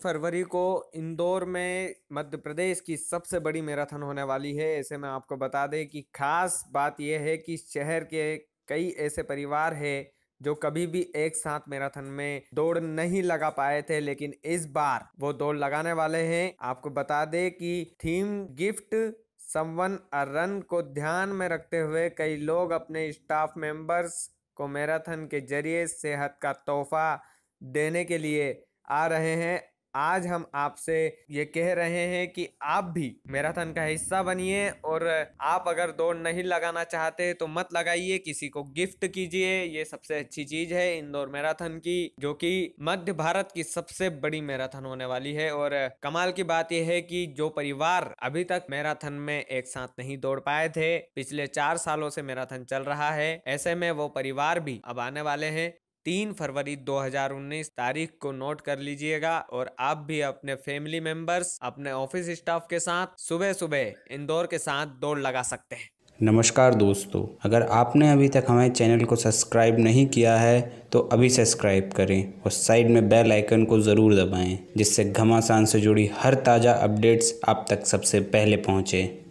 फरवरी को इंदौर में मध्य प्रदेश की सबसे बड़ी मैराथन होने वाली है। ऐसे में आपको बता दें कि खास बात यह है कि शहर के कई ऐसे परिवार हैं जो कभी भी एक साथ मैराथन में दौड़ नहीं लगा पाए थे, लेकिन इस बार वो दौड़ लगाने वाले हैं। आपको बता दें कि theme gift someone a run को ध्यान में रखते हुए कई लोग अपने स्टाफ मेंबर्स को मैराथन के जरिए सेहत का तोहफा देने के लिए आ रहे हैं। आज हम आपसे ये कह रहे हैं कि आप भी मैराथन का हिस्सा बनिए, और आप अगर दौड़ नहीं लगाना चाहते तो मत लगाइए, किसी को गिफ्ट कीजिए। ये सबसे अच्छी चीज है इंदौर मैराथन की, जो कि मध्य भारत की सबसे बड़ी मैराथन होने वाली है। और कमाल की बात यह है कि जो परिवार अभी तक मैराथन में एक साथ नहीं दौड़ पाए थे, पिछले 4 सालों से मैराथन चल रहा है, ऐसे में वो परिवार भी अब आने वाले हैं। 3 फरवरी 2019 तारीख को नोट कर लीजिएगा, और आप भी अपने फैमिली मेंबर्स, अपने ऑफिस स्टाफ के साथ सुबह सुबह इंदौर के साथ दौड़ लगा सकते हैं। नमस्कार दोस्तों, अगर आपने अभी तक हमारे चैनल को सब्सक्राइब नहीं किया है तो अभी सब्सक्राइब करें और साइड में बेल आइकन को ज़रूर दबाएं, जिससे घमासान से जुड़ी हर ताज़ा अपडेट्स आप तक सबसे पहले पहुँचे।